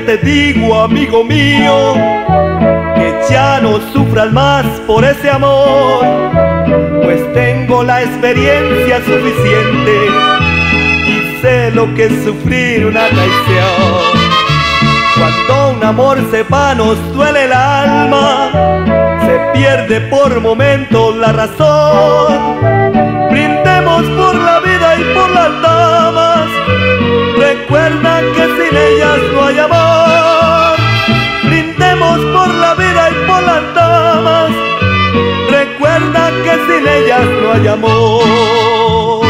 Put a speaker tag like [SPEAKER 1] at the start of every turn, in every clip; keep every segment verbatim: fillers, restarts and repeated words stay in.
[SPEAKER 1] que te digo, amigo mío, que ya no sufras más por ese amor, pues tengo la experiencia suficiente y sé lo que es sufrir una traición. Cuando un amor se va nos duele el alma, se pierde por momentos la razón. Brindemos por la vida y por las damas, recuerda que sin ellas no hay amor. Brindemos por la vida y por las damas, recuerda que sin ellas no hay amor.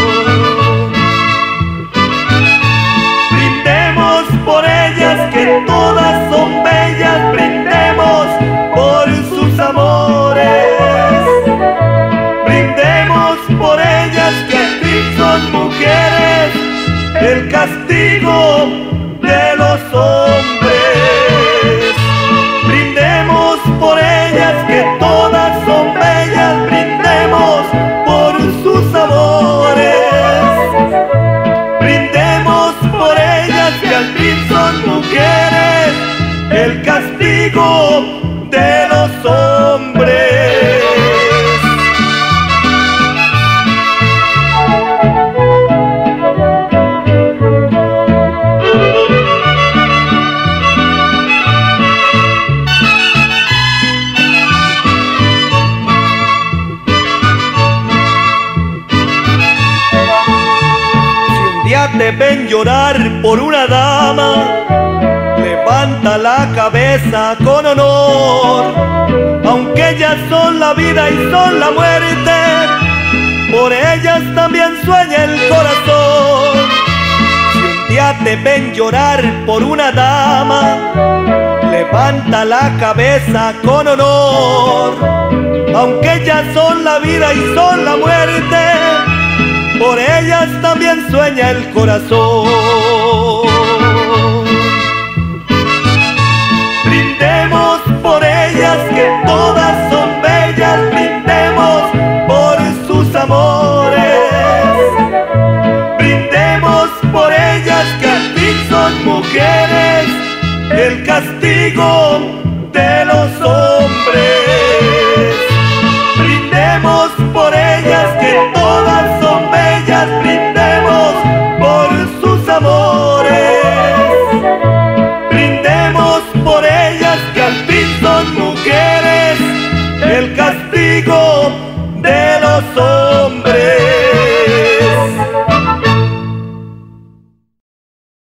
[SPEAKER 1] Brindemos por ellas que todas son bellas, brindemos por sus amores. Brindemos por ellas que al fin son mujeres, el castigo de los hombres. Brindemos por ellas que todas son bellas, brindemos por sus amores. Brindemos por ellas que al fin son mujeres, el castigo de los hombres. Te ven llorar por una dama, levanta la cabeza con honor, aunque ellas son la vida y son la muerte, por ellas también sueña el corazón. Si un día te ven llorar por una dama, levanta la cabeza con honor, aunque ellas son la vida y son la muerte, por ellas también sueña el corazón. Brindemos por ellas que todas son bellas, brindemos por sus amores. Brindemos por ellas que al fin son mujeres, el castigo de los hombres.